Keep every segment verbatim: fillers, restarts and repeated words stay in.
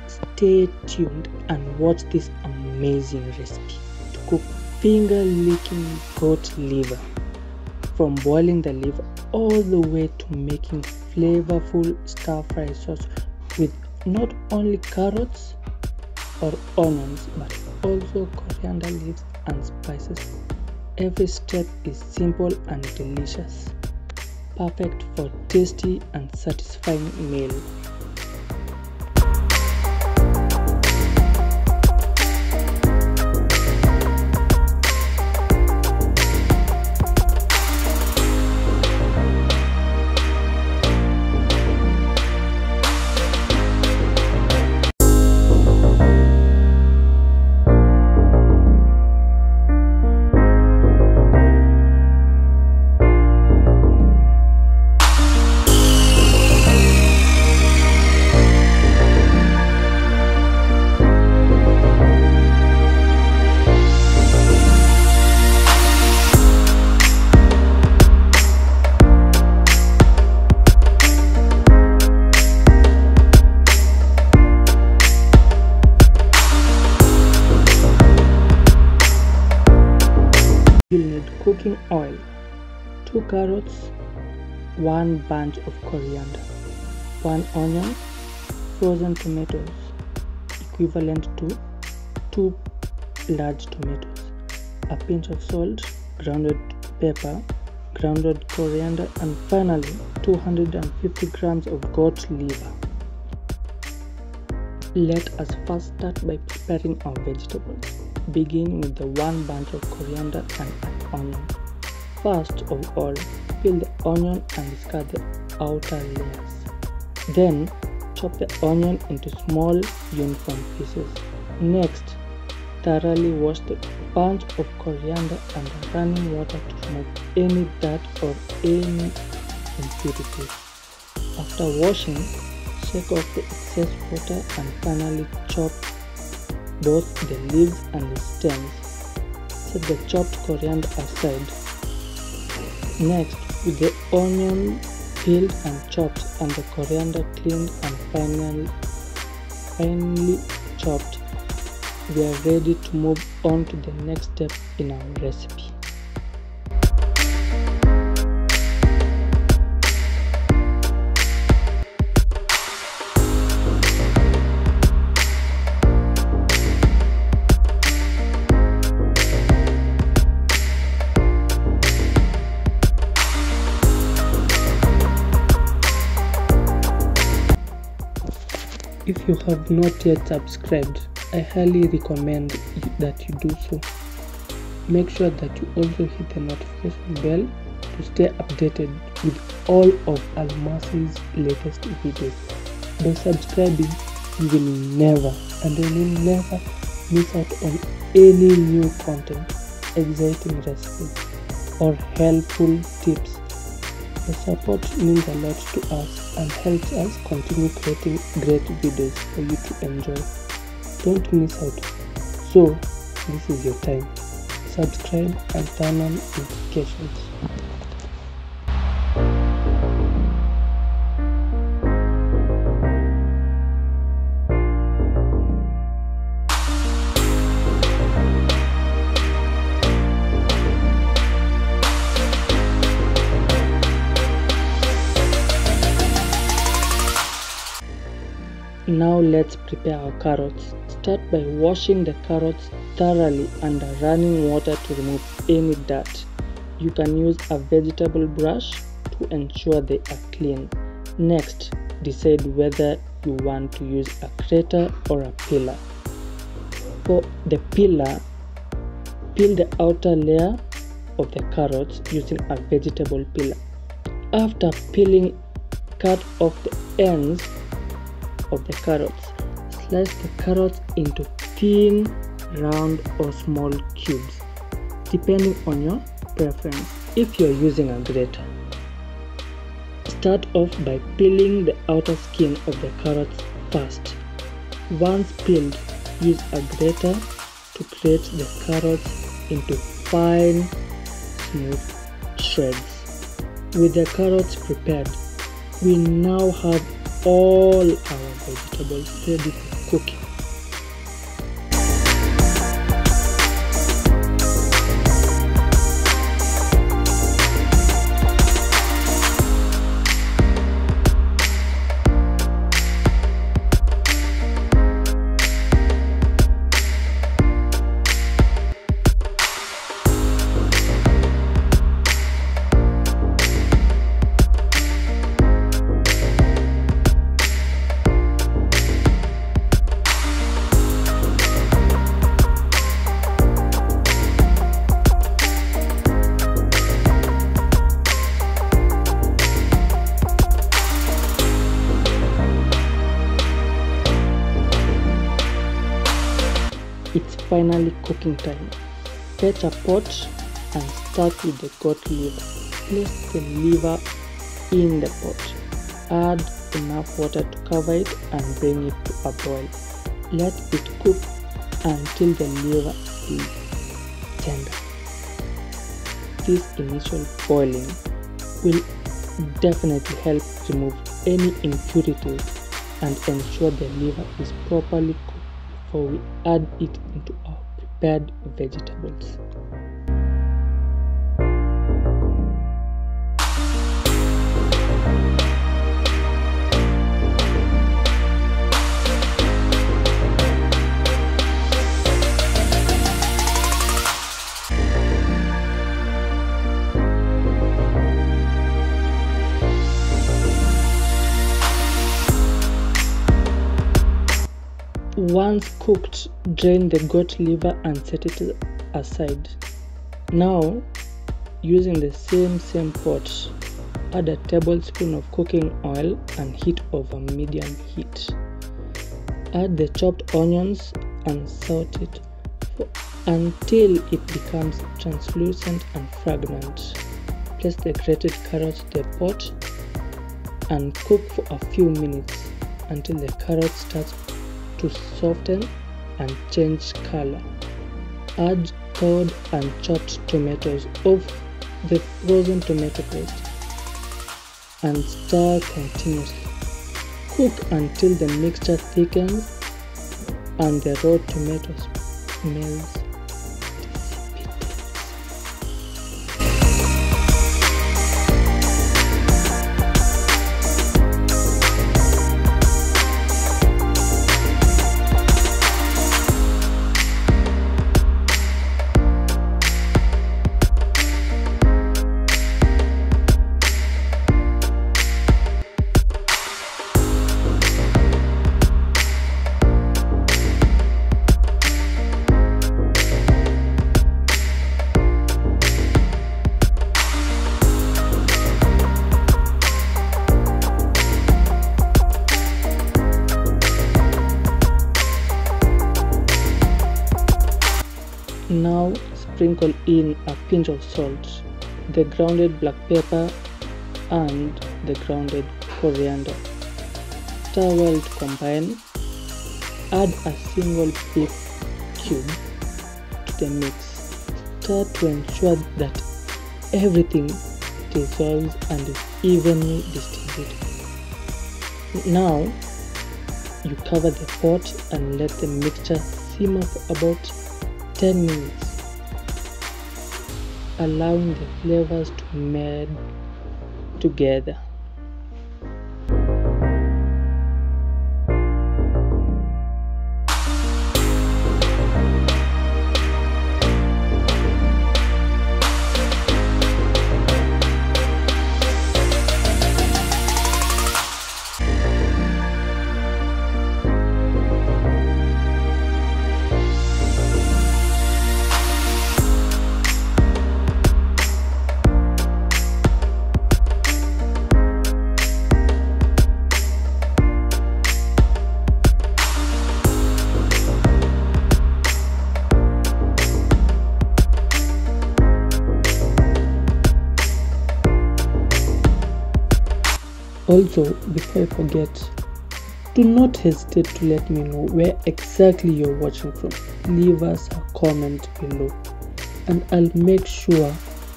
stay tuned and watch this amazing recipe to cook finger licking goat liver. From boiling the liver all the way to making flavorful stir fry sauce with not only carrots or onions but also coriander leaves and spices. Every step is simple and delicious, perfect for tasty and satisfying meal. You'll need cooking oil, two carrots, one bunch of coriander, one onion, frozen tomatoes equivalent to two large tomatoes, a pinch of salt, grounded pepper, grounded coriander, and finally two hundred fifty grams of goat liver. Let us first start by preparing our vegetables, beginning with the one bunch of coriander and an onion. First of all, peel the onion and discard the outer layers. Then, chop the onion into small, uniform pieces. Next, thoroughly wash the bunch of coriander under running water to remove any dirt or any impurities. After washing, shake off the excess water and finally chop both the leaves and the stems. Set the chopped coriander aside. Next, with the onion peeled and chopped and the coriander cleaned and finally, finely chopped, we are ready to move on to the next step in our recipe. If you have not yet subscribed, I highly recommend that you do so. Make sure that you also hit the notification bell to stay updated with all of Almasi's latest videos. By subscribing, you will never and you will never miss out on any new content, exciting recipes, or helpful tips. The support means a lot to us and helps us continue creating great videos for you to enjoy. Don't miss out. So, this is your time. Subscribe and turn on notifications. Now let's prepare our carrots. Start by washing the carrots thoroughly under running water to remove any dirt. You can use a vegetable brush to ensure they are clean. Next, decide whether you want to use a grater or a peeler. For the peeler, peel the outer layer of the carrots using a vegetable peeler. After peeling, cut off the ends of the carrots. Slice the carrots into thin, round or small cubes, depending on your preference. If you are using a grater, start off by peeling the outer skin of the carrots first. Once peeled, use a grater to grate the carrots into fine, smooth shreds. With the carrots prepared, we now have all our vegetables ready for cooking. It's finally cooking time. Fetch a pot and start with the goat liver. Place the liver in the pot. Add enough water to cover it and bring it to a boil. Let it cook until the liver is tender. This initial boiling will definitely help remove any impurities and ensure the liver is properly cooked before we add it into our prepared vegetables. Once cooked, drain the goat liver and set it aside. Now, using the same same pot, add a tablespoon of cooking oil and heat over medium heat. Add the chopped onions and saute it for, until it becomes translucent and fragrant. Place the grated carrot in the pot and cook for a few minutes until the carrot starts to soften and change color. Add thawed and chopped tomatoes of the frozen tomato paste and stir continuously. Cook until the mixture thickens and the raw tomatoes smells Now sprinkle in a pinch of salt, the grounded black pepper and the grounded coriander. Stir well to combine. Add a single beef cube to the mix. Stir to ensure that everything dissolves and is evenly distributed. Now you cover the pot and let the mixture simmer for about ten minutes, allowing the flavors to meld together. Also, before I forget, do not hesitate to let me know where exactly you're watching from. Leave us a comment below and I'll make sure,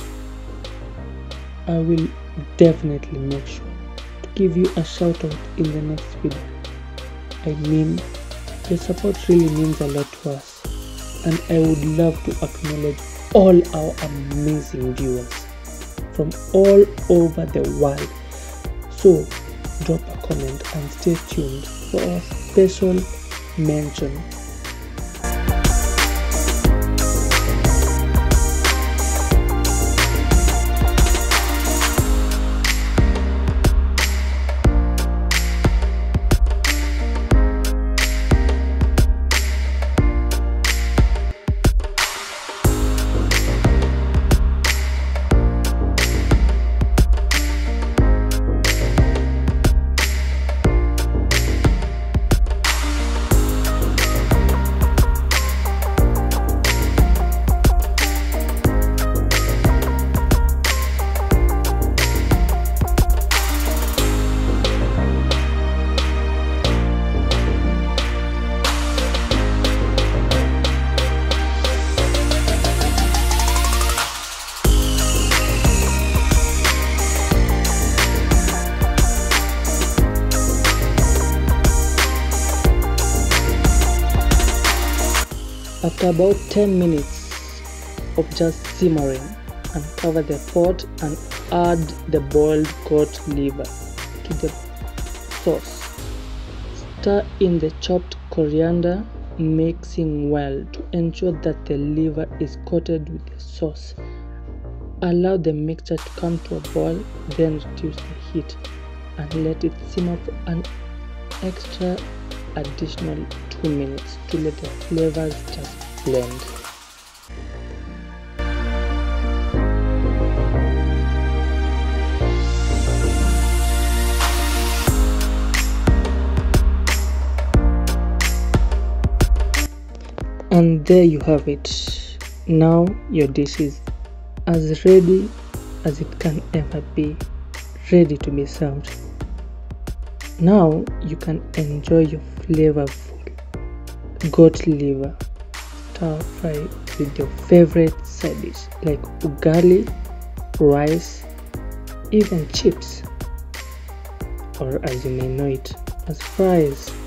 I will definitely make sure to give you a shout out in the next video. I mean, your support really means a lot to us, and I would love to acknowledge all our amazing viewers from all over the world. So drop a comment and stay tuned for a special mention. After about ten minutes of just simmering, uncover the pot and add the boiled goat liver to the sauce. Stir in the chopped coriander, mixing well to ensure that the liver is coated with the sauce. Allow the mixture to come to a boil, then reduce the heat and let it simmer for an extra additional two minutes to let the flavors just blend. And there you have it. Now your dish is as ready as it can ever be, ready to be served. Now you can enjoy your flavorful goat liver stir fry with your favorite side dish like ugali, rice, even chips, or as you may know it as fries.